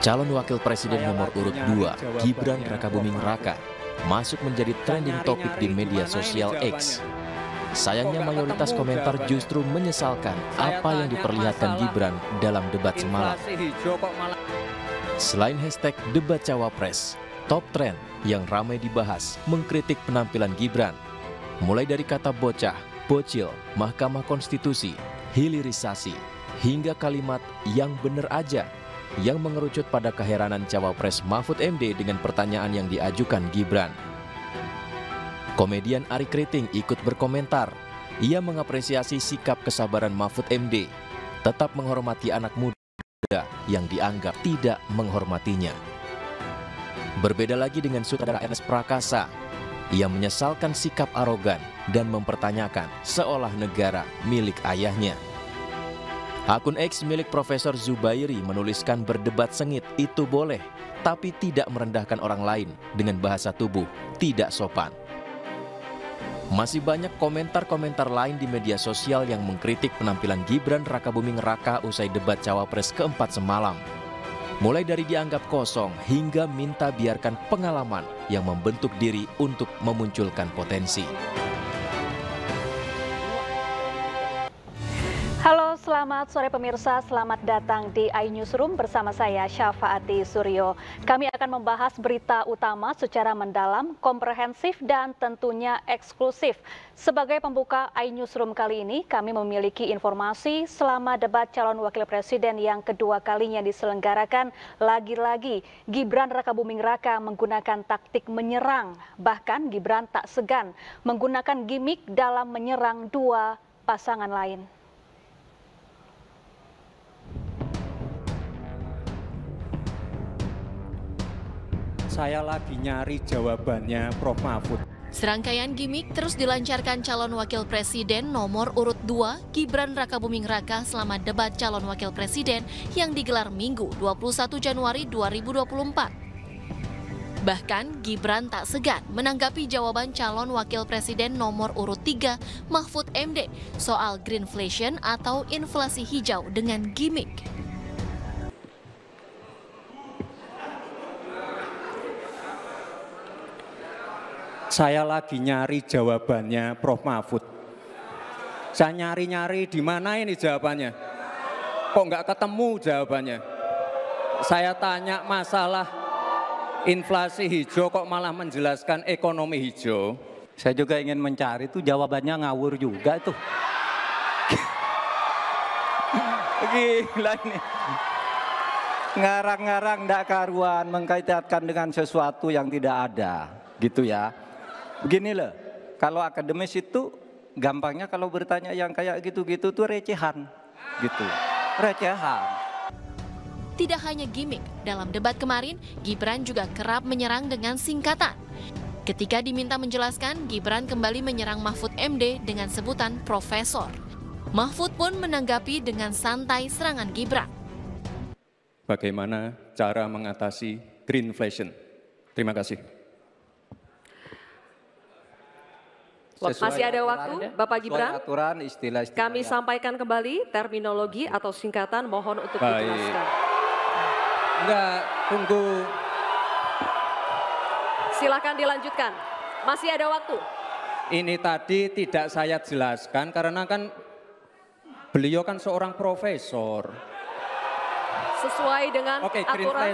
Calon Wakil Presiden nomor urut 2, Gibran Rakabuming Raka, masuk menjadi trending topik di media sosial X. Sayangnya mayoritas komentar justru menyesalkan apa yang diperlihatkan Gibran dalam debat semalam. Selain hashtag debat cawapres, top trend yang ramai dibahas mengkritik penampilan Gibran. Mulai dari kata bocah, bocil, Mahkamah Konstitusi, hilirisasi, hingga kalimat yang bener aja, yang mengerucut pada keheranan Cawapres Mahfud MD dengan pertanyaan yang diajukan Gibran. Komedian Ari Kriting ikut berkomentar. Ia mengapresiasi sikap kesabaran Mahfud MD, tetap menghormati anak muda yang dianggap tidak menghormatinya. Berbeda lagi dengan sutradara Ernest Prakasa. Ia menyesalkan sikap arogan dan mempertanyakan seolah negara milik ayahnya. Akun X milik Profesor Zubairi menuliskan berdebat sengit itu boleh, tapi tidak merendahkan orang lain dengan bahasa tubuh tidak sopan. Masih banyak komentar-komentar lain di media sosial yang mengkritik penampilan Gibran Rakabuming Raka usai debat Cawapres keempat semalam. Mulai dari dianggap kosong hingga minta biarkan pengalaman yang membentuk diri untuk memunculkan potensi. Halo, selamat sore pemirsa. Selamat datang di iNewsroom bersama saya Syafaati Suryo. Kami akan membahas berita utama secara mendalam, komprehensif, dan tentunya eksklusif. Sebagai pembuka iNewsroom kali ini, kami memiliki informasi selama debat calon wakil presiden yang kedua kalinya diselenggarakan. Lagi-lagi, Gibran Rakabuming Raka menggunakan taktik menyerang. Bahkan Gibran tak segan menggunakan gimmick dalam menyerang dua pasangan lain. Saya lagi nyari jawabannya Prof. Mahfud. Serangkaian gimmick terus dilancarkan calon wakil presiden nomor urut 2 Gibran Rakabuming Raka selama debat calon wakil presiden yang digelar Minggu 21 Januari 2024. Bahkan Gibran tak segan menanggapi jawaban calon wakil presiden nomor urut 3 Mahfud MD soal greenflation atau inflasi hijau dengan gimmick. Saya lagi nyari jawabannya Prof. Mahfud. Saya nyari-nyari di mana ini jawabannya. Kok nggak ketemu jawabannya. Saya tanya masalah inflasi hijau kok malah menjelaskan ekonomi hijau. Saya juga ingin mencari tuh jawabannya ngawur juga tuh. Gila ini. Ngarang-ngarang ndak karuan mengkaitkan dengan sesuatu yang tidak ada. Gitu ya. Begini loh, kalau akademis itu gampangnya kalau bertanya yang kayak gitu-gitu tuh recehan, gitu, recehan. Tidak hanya gimmick, dalam debat kemarin Gibran juga kerap menyerang dengan singkatan. Ketika diminta menjelaskan, Gibran kembali menyerang Mahfud MD dengan sebutan profesor. Mahfud pun menanggapi dengan santai serangan Gibran. Bagaimana cara mengatasi greenflation? Terima kasih. Masih ada waktu, Bapak Gibran. Aturan, istilah kami sampaikan kembali terminologi atau singkatan, mohon untuk dijelaskan. Enggak, tunggu. Silakan dilanjutkan. Masih ada waktu. Ini tadi tidak saya jelaskan karena kan beliau kan seorang profesor. Sesuai dengan aturan.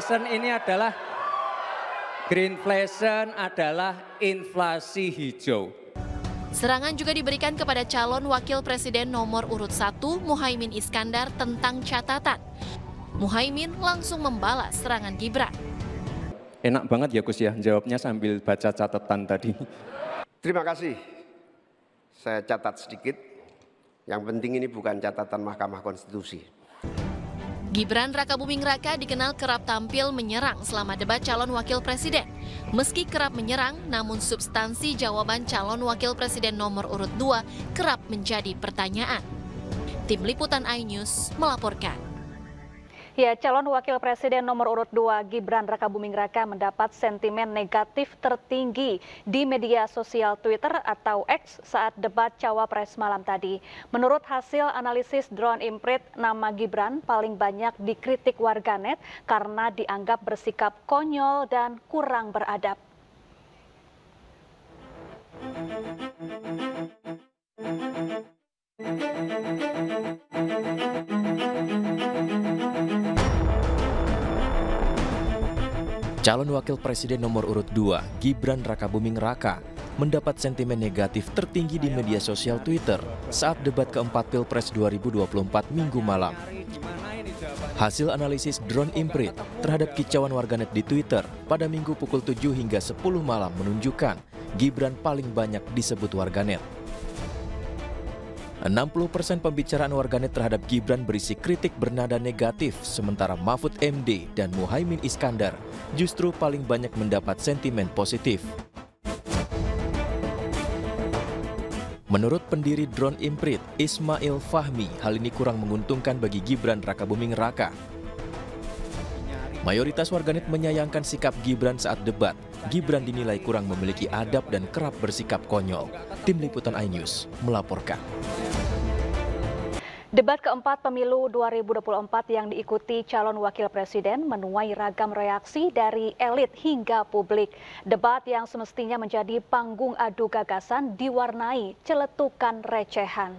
Greenflation adalah inflasi hijau. Serangan juga diberikan kepada calon wakil presiden nomor urut 1 Muhaimin Iskandar tentang catatan. Muhaimin langsung membalas serangan Gibran. Enak banget ya Gus ya, jawabnya sambil baca catatan tadi. Terima kasih. Saya catat sedikit. Yang penting ini bukan catatan Mahkamah Konstitusi. Gibran Rakabuming Raka dikenal kerap tampil menyerang selama debat calon wakil presiden. Meski kerap menyerang, namun substansi jawaban calon wakil presiden nomor urut 2 kerap menjadi pertanyaan. Tim Liputan iNews melaporkan. Ya, calon wakil presiden nomor urut 2 Gibran Rakabuming Raka mendapat sentimen negatif tertinggi di media sosial Twitter atau X saat debat Cawapres malam tadi. Menurut hasil analisis drone imprint, nama Gibran paling banyak dikritik warganet karena dianggap bersikap konyol dan kurang beradab. Calon wakil presiden nomor urut 2, Gibran Rakabuming Raka, mendapat sentimen negatif tertinggi di media sosial Twitter saat debat keempat Pilpres 2024 Minggu malam. Hasil analisis drone imprint terhadap kicauan warganet di Twitter pada Minggu pukul 7 hingga 10 malam menunjukkan Gibran paling banyak disebut warganet. 60% pembicaraan warganet terhadap Gibran berisi kritik bernada negatif, sementara Mahfud MD dan Muhaimin Iskandar justru paling banyak mendapat sentimen positif. Menurut pendiri drone imprint, Ismail Fahmi, hal ini kurang menguntungkan bagi Gibran Rakabuming Raka. Mayoritas warganet menyayangkan sikap Gibran saat debat. Gibran dinilai kurang memiliki adab dan kerap bersikap konyol. Tim Liputan iNews melaporkan. Debat keempat pemilu 2024 yang diikuti calon wakil presiden menuai ragam reaksi dari elit hingga publik. Debat yang semestinya menjadi panggung adu gagasan diwarnai celetukan recehan.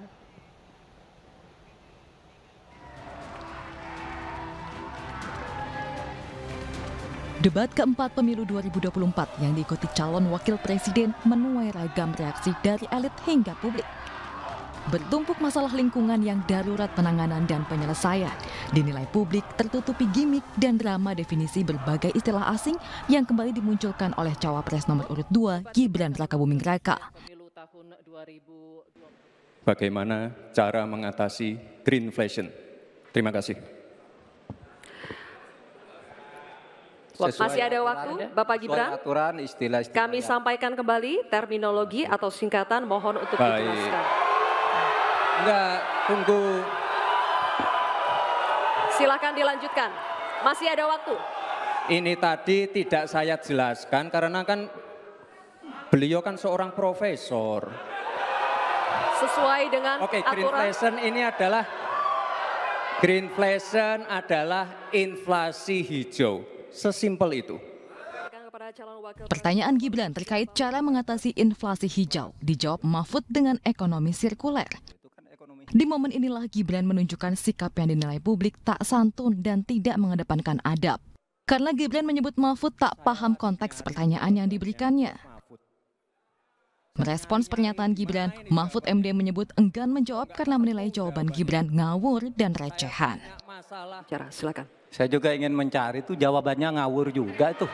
Debat keempat pemilu 2024 yang diikuti calon wakil presiden menuai ragam reaksi dari elit hingga publik. Bertumpuk masalah lingkungan yang darurat penanganan dan penyelesaian, dinilai publik tertutupi gimik dan drama definisi berbagai istilah asing yang kembali dimunculkan oleh Cawapres nomor urut 2 Gibran Rakabuming Raka. Bagaimana cara mengatasi greenflation? Terima kasih. Masih ada waktu, Bapak Gibran. Aturan, istilah Kami sampaikan kembali terminologi atau singkatan, mohon untuk dijelaskan. Enggak, tunggu. Silakan dilanjutkan. Masih ada waktu. Ini tadi tidak saya jelaskan karena kan beliau kan seorang profesor. Sesuai dengan aturan. Greenflation adalah inflasi hijau. Sesimpel itu. Pertanyaan Gibran terkait cara mengatasi inflasi hijau dijawab Mahfud dengan ekonomi sirkuler. Di momen inilah Gibran menunjukkan sikap yang dinilai publik tak santun dan tidak mengedepankan adab. Karena Gibran menyebut Mahfud tak paham konteks pertanyaan yang diberikannya. Merespons pernyataan Gibran, Mahfud MD menyebut enggan menjawab karena menilai jawaban Gibran ngawur dan recehan. Silakan. Saya juga ingin mencari itu jawabannya ngawur juga itu.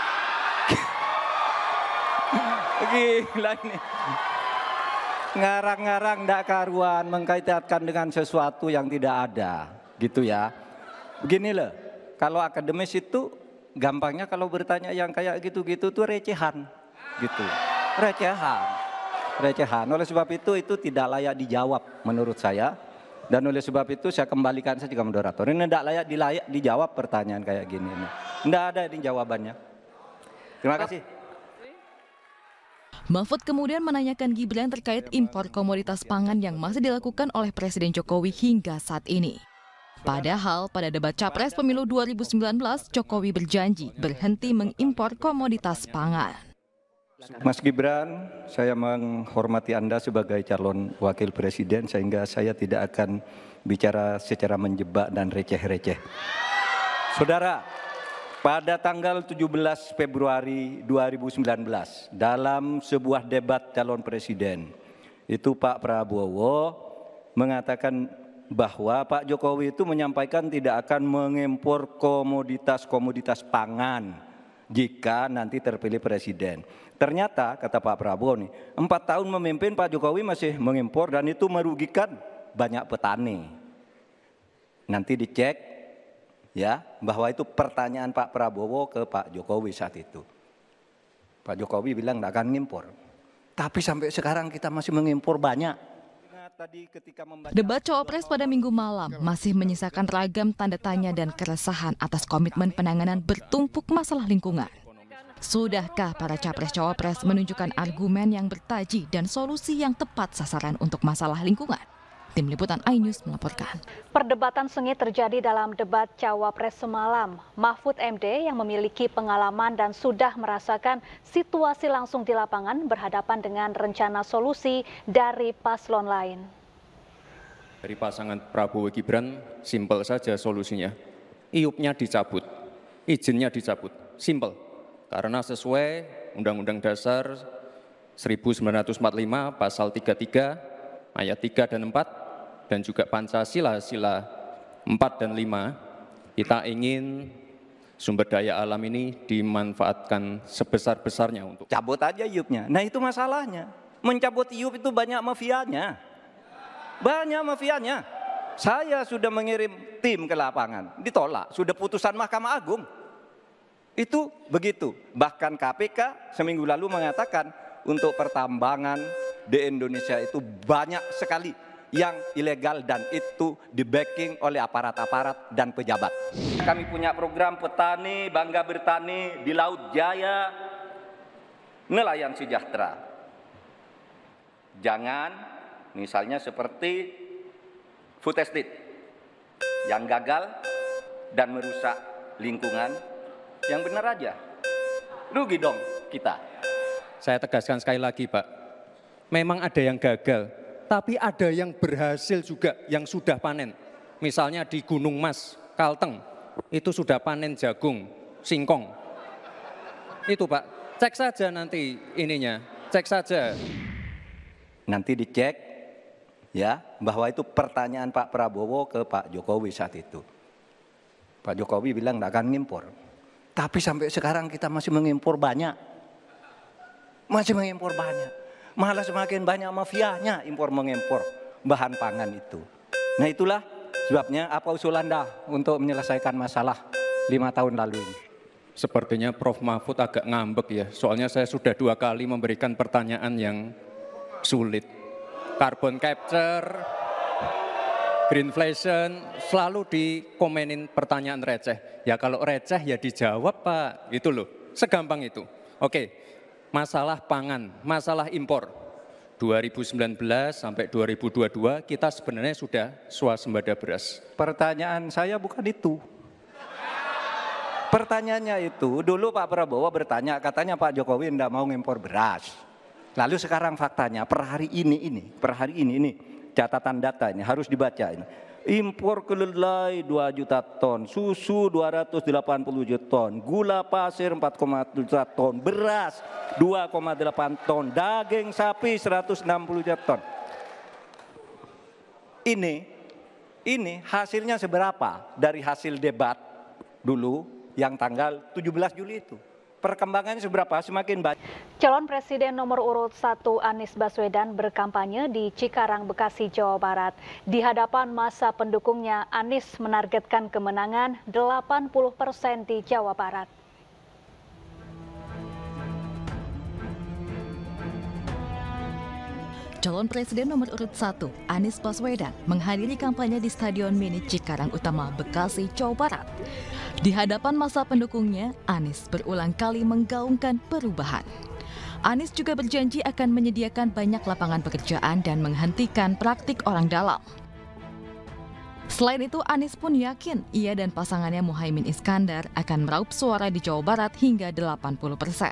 Gila ini. Ngarang-ngarang ndak karuan mengkaitkan dengan sesuatu yang tidak ada, gitu ya. Begini loh, kalau akademis itu gampangnya kalau bertanya yang kayak gitu-gitu tuh recehan, gitu. Recehan. Oleh sebab itu tidak layak dijawab menurut saya. Dan oleh sebab itu saya kembalikan saja ke moderator. Ini tidak layak dijawab pertanyaan kayak gini. Tidak ada ini jawabannya. Terima kasih. Mahfud kemudian menanyakan Gibran terkait impor komoditas pangan yang masih dilakukan oleh Presiden Jokowi hingga saat ini. Padahal pada debat Capres pemilu 2019, Jokowi berjanji berhenti mengimpor komoditas pangan. Mas Gibran, saya menghormati Anda sebagai calon wakil presiden sehingga saya tidak akan bicara secara menjebak dan receh-receh. Saudara, pada tanggal 17 Februari 2019 dalam sebuah debat calon presiden, itu Pak Prabowo mengatakan bahwa Pak Jokowi itu menyampaikan tidak akan mengimpor komoditas pangan jika nanti terpilih presiden. Ternyata kata Pak Prabowo nih, 4 tahun memimpin Pak Jokowi masih mengimpor dan itu merugikan banyak petani. Nanti dicek ya bahwa itu pertanyaan Pak Prabowo ke Pak Jokowi saat itu. Pak Jokowi bilang tidak akan mengimpor. Tapi sampai sekarang kita masih mengimpor banyak. tadi ketika membaca Debat Cawapres pada Minggu malam masih menyisakan ragam tanda tanya dan keresahan atas komitmen penanganan bertumpuk masalah lingkungan. Sudahkah para Capres-Cawapres menunjukkan argumen yang bertaji dan solusi yang tepat sasaran untuk masalah lingkungan? Tim Liputan iNews melaporkan. Perdebatan sengit terjadi dalam debat Cawapres semalam. Mahfud MD yang memiliki pengalaman dan sudah merasakan situasi langsung di lapangan berhadapan dengan rencana solusi dari paslon lain. Dari pasangan Prabowo Gibran, simpel saja solusinya. IUP-nya dicabut, izinnya dicabut, simpel. Karena sesuai Undang-Undang Dasar 1945 pasal 33 ayat 3 dan 4 dan juga Pancasila sila 4 dan 5, kita ingin sumber daya alam ini dimanfaatkan sebesar-besarnya untuk cabut aja IUP-nya. Nah itu masalahnya. Mencabut IUP itu banyak mafianya. Banyak mafianya. Saya sudah mengirim tim ke lapangan, ditolak. Sudah putusan Mahkamah Agung. Itu begitu. Bahkan KPK seminggu lalu mengatakan untuk pertambangan di Indonesia itu banyak sekali yang ilegal dan itu di-backing oleh aparat-aparat dan pejabat. Kami punya program petani, bangga bertani di Laut Jaya, nelayan sejahtera. Jangan misalnya seperti food estate yang gagal dan merusak lingkungan. Yang benar aja, rugi dong kita. Saya tegaskan sekali lagi Pak, memang ada yang gagal, tapi ada yang berhasil juga yang sudah panen. Misalnya di Gunung Mas, Kalteng, itu sudah panen jagung, singkong. Itu Pak, cek saja nanti ininya, cek saja. Nanti dicek ya, bahwa itu pertanyaan Pak Prabowo ke Pak Jokowi saat itu. Pak Jokowi bilang nggak akan ngimpor. Tapi sampai sekarang kita masih mengimpor banyak. Masih mengimpor banyak. Malah semakin banyak mafianya impor-mengimpor bahan pangan itu. Nah itulah sebabnya apa usul Anda untuk menyelesaikan masalah 5 tahun lalu ini? Sepertinya Prof. Mahfud agak ngambek ya. Soalnya saya sudah 2 kali memberikan pertanyaan yang sulit. Carbon capture, greenflation, selalu dikomenin pertanyaan receh. Ya kalau receh ya dijawab Pak, gitu loh. Segampang itu. Oke, masalah pangan, masalah impor. 2019 sampai 2022 kita sebenarnya sudah swasembada beras. Pertanyaan saya bukan itu. Pertanyaannya itu, dulu Pak Prabowo bertanya, katanya Pak Jokowi tidak mau ngimpor beras. Lalu sekarang faktanya per hari ini, catatan data ini harus dibaca ini. Impor kedelai 2 juta ton, susu 280 juta ton, gula pasir 4,7 juta ton, beras 2,8 ton, daging sapi 160 juta ton. Ini hasilnya seberapa dari hasil debat dulu yang tanggal 17 Juli itu? Perkembangannya seberapa? Semakin banyak. Calon Presiden nomor urut 1 Anies Baswedan berkampanye di Cikarang, Bekasi, Jawa Barat. Di hadapan masa pendukungnya, Anies menargetkan kemenangan 80% di Jawa Barat. Calon Presiden nomor urut 1, Anies Baswedan, menghadiri kampanye di Stadion Mini Cikarang Utama, Bekasi, Jawa Barat. Di hadapan masa pendukungnya, Anies berulang kali menggaungkan perubahan. Anies juga berjanji akan menyediakan banyak lapangan pekerjaan dan menghentikan praktik orang dalam. Selain itu, Anies pun yakin ia dan pasangannya Muhaimin Iskandar akan meraup suara di Jawa Barat hingga 80%.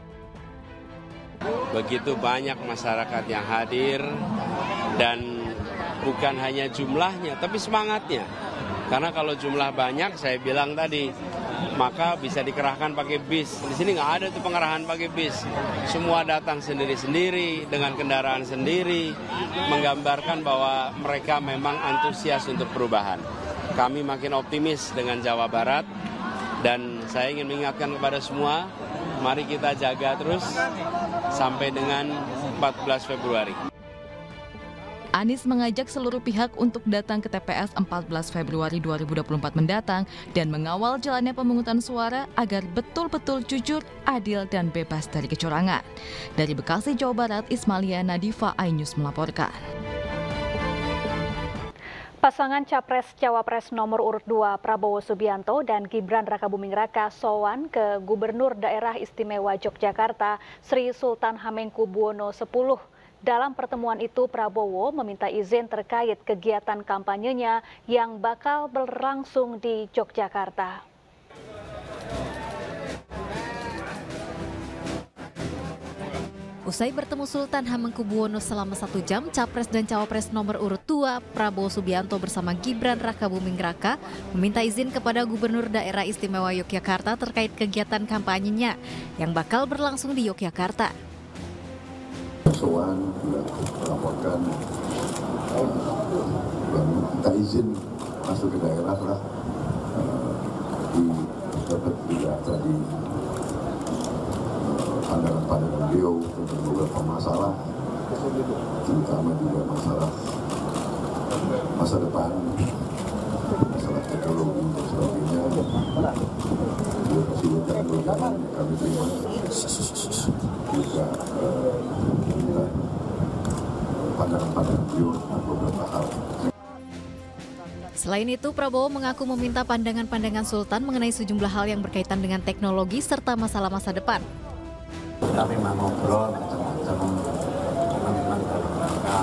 Begitu banyak masyarakat yang hadir dan bukan hanya jumlahnya tapi semangatnya. Karena kalau jumlah banyak, saya bilang tadi, maka bisa dikerahkan pakai bis. Di sini nggak ada tuh pengerahan pakai bis. Semua datang sendiri-sendiri dengan kendaraan sendiri, menggambarkan bahwa mereka memang antusias untuk perubahan. Kami makin optimis dengan Jawa Barat dan saya ingin mengingatkan kepada semua, mari kita jaga terus sampai dengan 14 Februari. Anies mengajak seluruh pihak untuk datang ke TPS 14 Februari 2024 mendatang dan mengawal jalannya pemungutan suara agar betul-betul jujur, adil, dan bebas dari kecurangan. Dari Bekasi, Jawa Barat, Ismalia Nadifa, iNews melaporkan. Pasangan Capres-Cawapres nomor urut 2 Prabowo Subianto dan Gibran Rakabuming Raka sowan ke Gubernur Daerah Istimewa Yogyakarta Sri Sultan Hamengkubuwono X. Dalam pertemuan itu Prabowo meminta izin terkait kegiatan kampanyenya yang bakal berlangsung di Yogyakarta. Usai bertemu Sultan Hamengkubuwono selama 1 jam, Capres dan Cawapres nomor urut 2 Prabowo Subianto bersama Gibran Rakabuming Raka meminta izin kepada Gubernur Daerah Istimewa Yogyakarta terkait kegiatan kampanyenya yang bakal berlangsung di Yogyakarta. Soal melaporkan dan minta izin masuk ke daerah lah dapat juga tadi pandangan beliau tentang beberapa masalah, terutama juga masalah masa depan, masalah teknologi dan sebagainya. Beliau kasih wejangan kami terima juga pandangan beliau tentang beberapa hal. Selain itu, Prabowo mengaku meminta pandangan-pandangan Sultan mengenai sejumlah hal yang berkaitan dengan teknologi serta masalah masa depan. Kita memang ngobrol macam-macam, memang dalam rangka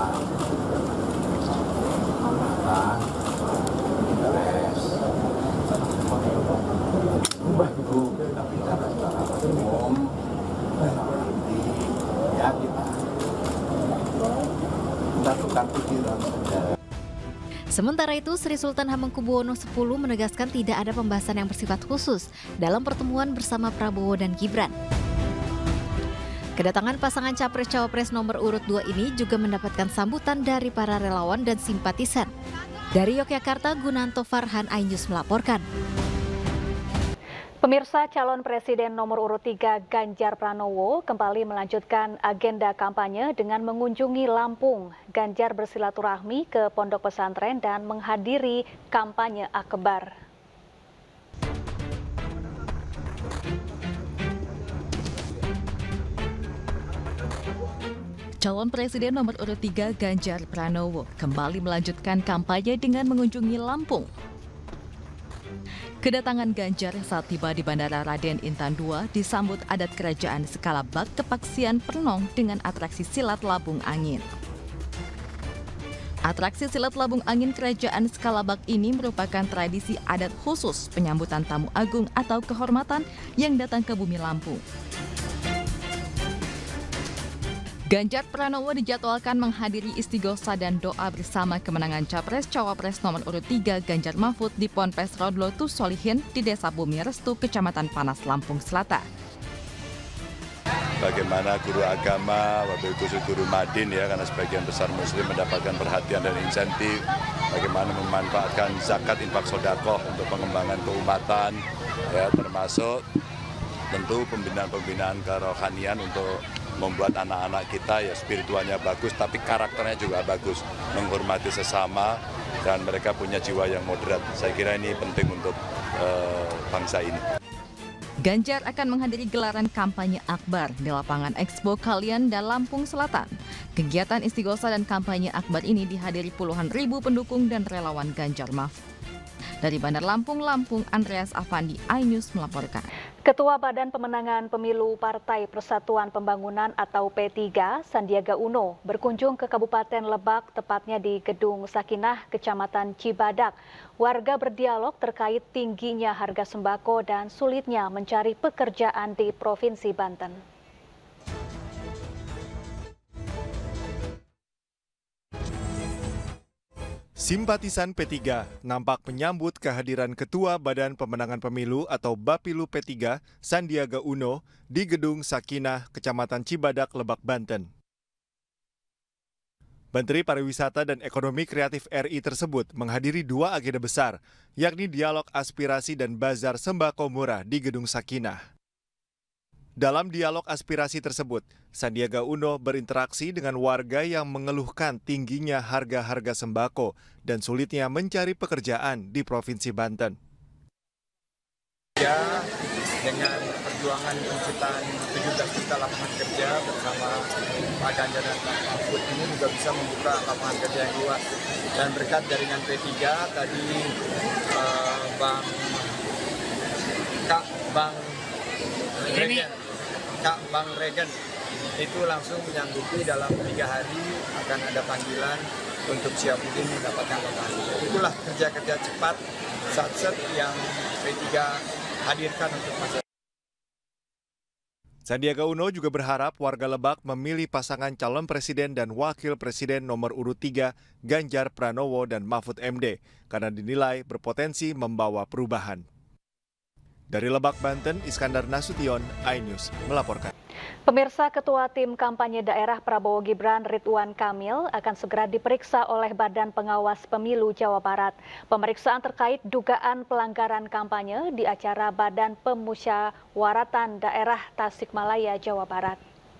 ubah itu kita bicara secara umum dan nanti ya kita tukar pikiran saja. Sementara itu, Sri Sultan Hamengkubuwono X menegaskan tidak ada pembahasan yang bersifat khusus dalam pertemuan bersama Prabowo dan Gibran. Kedatangan pasangan Capres-Cawapres nomor urut 2 ini juga mendapatkan sambutan dari para relawan dan simpatisan. Dari Yogyakarta, Gunanto Farhan, iNews melaporkan. Pemirsa, calon presiden nomor urut 3 Ganjar Pranowo kembali melanjutkan agenda kampanye dengan mengunjungi Lampung. Ganjar bersilaturahmi ke pondok pesantren dan menghadiri kampanye akbar. Calon Presiden nomor urut 3 Ganjar Pranowo kembali melanjutkan kampanye dengan mengunjungi Lampung. Kedatangan Ganjar saat tiba di Bandara Raden Intan II disambut adat kerajaan skala bak Kepaksian Pernong dengan atraksi silat labung angin. Atraksi silat labung angin kerajaan skala bak ini merupakan tradisi adat khusus penyambutan tamu agung atau kehormatan yang datang ke bumi Lampung. Ganjar Pranowo dijadwalkan menghadiri istighosa dan doa bersama kemenangan Capres-Cawapres nomor urut 3 Ganjar Mahfud di Ponpes Rodlotus Solihin di Desa Bumi Restu, Kecamatan Panas, Lampung Selatan. Bagaimana guru agama, wabil khusus guru Madin ya, karena sebagian besar muslim mendapatkan perhatian dan insentif. Bagaimana memanfaatkan zakat infak sodakoh untuk pengembangan keumatan, ya, termasuk tentu pembinaan-pembinaan kerohanian untuk membuat anak-anak kita ya spiritualnya bagus, tapi karakternya juga bagus, menghormati sesama, dan mereka punya jiwa yang moderat. Saya kira ini penting untuk bangsa ini. Ganjar akan menghadiri gelaran kampanye akbar di lapangan Expo Kalian dan Lampung Selatan. Kegiatan istighosa dan kampanye akbar ini dihadiri puluhan ribu pendukung dan relawan Ganjar Mahfud. Dari Bandar Lampung, Andreas Afandi, iNews melaporkan. Ketua Badan Pemenangan Pemilu Partai Persatuan Pembangunan atau P3, Sandiaga Uno, berkunjung ke Kabupaten Lebak, tepatnya di Gedung Sakinah, Kecamatan Cibadak. Warga berdialog terkait tingginya harga sembako dan sulitnya mencari pekerjaan di Provinsi Banten. Simpatisan P3 nampak menyambut kehadiran Ketua Badan Pemenangan Pemilu atau Bapilu P3, Sandiaga Uno, di Gedung Sakinah, Kecamatan Cibadak, Lebak, Banten. Menteri Pariwisata dan Ekonomi Kreatif RI tersebut menghadiri 2 agenda besar, yakni dialog aspirasi dan bazar sembako murah di Gedung Sakinah. Dalam dialog aspirasi tersebut, Sandiaga Uno berinteraksi dengan warga yang mengeluhkan tingginya harga-harga sembako dan sulitnya mencari pekerjaan di Provinsi Banten. Ya, dengan perjuangan penciptaan 17 juta lapangan kerja bersama Pak Ganjar dan Pak Mahfud ini juga bisa membuka lapangan kerja yang luas. Dan berkat jaringan P3 tadi Bang Regen itu langsung menyanggupi dalam 3 hari akan ada panggilan untuk Syiapuddin mendapatkan lokasi. Itulah kerja-kerja cepat satset yang P3 hadirkan untuk masyarakat. Sandiaga Uno juga berharap warga Lebak memilih pasangan calon presiden dan wakil presiden nomor urut 3 Ganjar Pranowo dan Mahfud MD karena dinilai berpotensi membawa perubahan. Dari Lebak, Banten, Iskandar Nasution, iNews melaporkan. Pemirsa, Ketua Tim Kampanye Daerah Prabowo Gibran Ridwan Kamil akan segera diperiksa oleh Badan Pengawas Pemilu Jawa Barat. Pemeriksaan terkait dugaan pelanggaran kampanye di acara Badan Pemusyawaratan Daerah Tasikmalaya, Jawa Barat.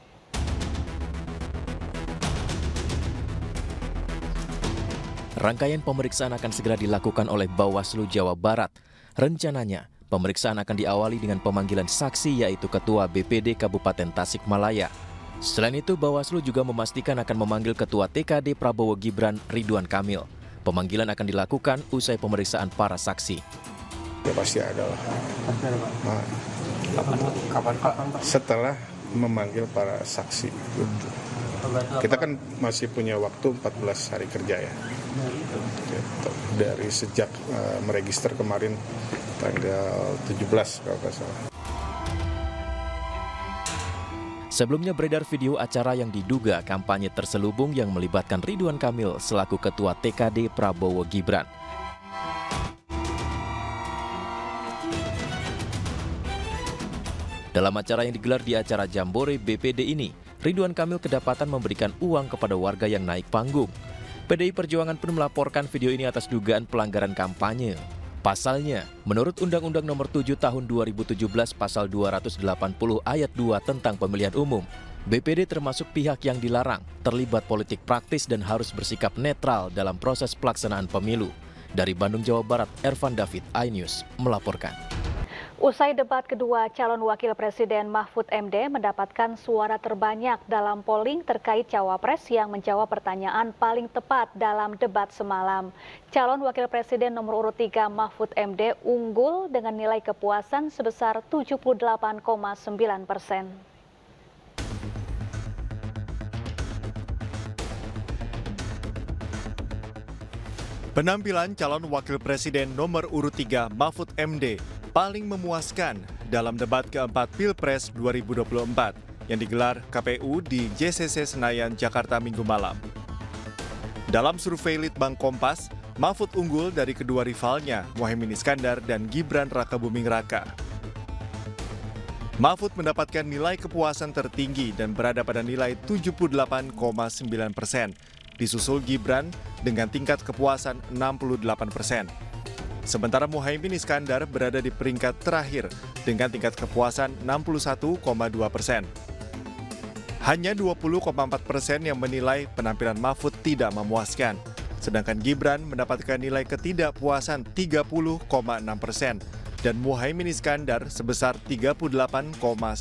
Rangkaian pemeriksaan akan segera dilakukan oleh Bawaslu Jawa Barat. Rencananya, pemeriksaan akan diawali dengan pemanggilan saksi yaitu Ketua BPD Kabupaten Tasikmalaya. Selain itu, Bawaslu juga memastikan akan memanggil Ketua TKD Prabowo Gibran Ridwan Kamil. Pemanggilan akan dilakukan usai pemeriksaan para saksi. Ya pasti ada lah. Kapan Pak? Setelah memanggil para saksi. Kita kan masih punya waktu 14 hari kerja ya. Dari sejak meregister kemarin tanggal 17 kalau nggak salah. Sebelumnya beredar video acara yang diduga kampanye terselubung yang melibatkan Ridwan Kamil selaku Ketua TKD Prabowo Gibran. Dalam acara yang digelar di acara Jambore BPD ini, Ridwan Kamil kedapatan memberikan uang kepada warga yang naik panggung. PDI Perjuangan pun melaporkan video ini atas dugaan pelanggaran kampanye. Pasalnya, menurut Undang-Undang Nomor 7 Tahun 2017 Pasal 280 Ayat 2 tentang Pemilihan Umum, BPD termasuk pihak yang dilarang terlibat politik praktis dan harus bersikap netral dalam proses pelaksanaan pemilu. Dari Bandung, Jawa Barat, Ervan David, iNews melaporkan. Usai debat kedua, calon wakil presiden Mahfud MD mendapatkan suara terbanyak dalam polling terkait cawapres yang menjawab pertanyaan paling tepat dalam debat semalam. Calon wakil presiden nomor urut 3 Mahfud MD unggul dengan nilai kepuasan sebesar 78,9%. Penampilan calon wakil presiden nomor urut 3 Mahfud MD paling memuaskan dalam debat keempat Pilpres 2024 yang digelar KPU di JCC Senayan, Jakarta Minggu malam. Dalam survei Litbang Kompas, Mahfud unggul dari kedua rivalnya, Muhaimin Iskandar dan Gibran Rakabuming Raka. Mahfud mendapatkan nilai kepuasan tertinggi dan berada pada nilai 78,9%, disusul Gibran dengan tingkat kepuasan 68%. Sementara Muhaimin Iskandar berada di peringkat terakhir dengan tingkat kepuasan 61,2%. Hanya 20,4% yang menilai penampilan Mahfud tidak memuaskan, sedangkan Gibran mendapatkan nilai ketidakpuasan 30,6% dan Muhaimin Iskandar sebesar 38,1%.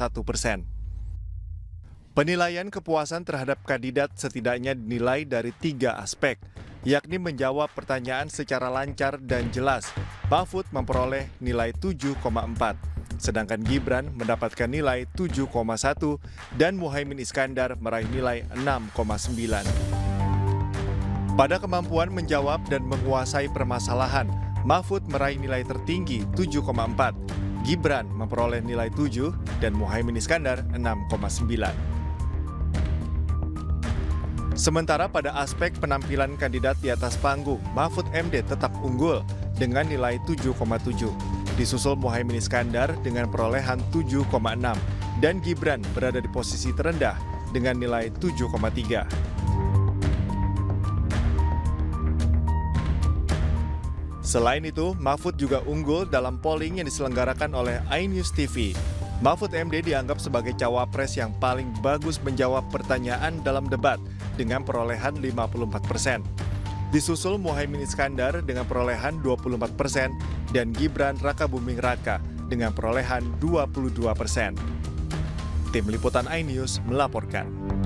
Penilaian kepuasan terhadap kandidat setidaknya dinilai dari 3 aspek, yakni menjawab pertanyaan secara lancar dan jelas. Mahfud memperoleh nilai 7,4, sedangkan Gibran mendapatkan nilai 7,1 dan Muhaimin Iskandar meraih nilai 6,9. Pada kemampuan menjawab dan menguasai permasalahan, Mahfud meraih nilai tertinggi 7,4, Gibran memperoleh nilai 7 dan Muhaimin Iskandar 6,9. Sementara pada aspek penampilan kandidat di atas panggung, Mahfud MD tetap unggul dengan nilai 7,7. Disusul Muhaimin Iskandar dengan perolehan 7,6 dan Gibran berada di posisi terendah dengan nilai 7,3. Selain itu, Mahfud juga unggul dalam polling yang diselenggarakan oleh iNews TV. Mahfud MD dianggap sebagai cawapres yang paling bagus menjawab pertanyaan dalam debat dengan perolehan 54%. Disusul Muhaimin Iskandar dengan perolehan 24% dan Gibran Rakabuming Raka dengan perolehan 22%. Tim Liputan iNews melaporkan.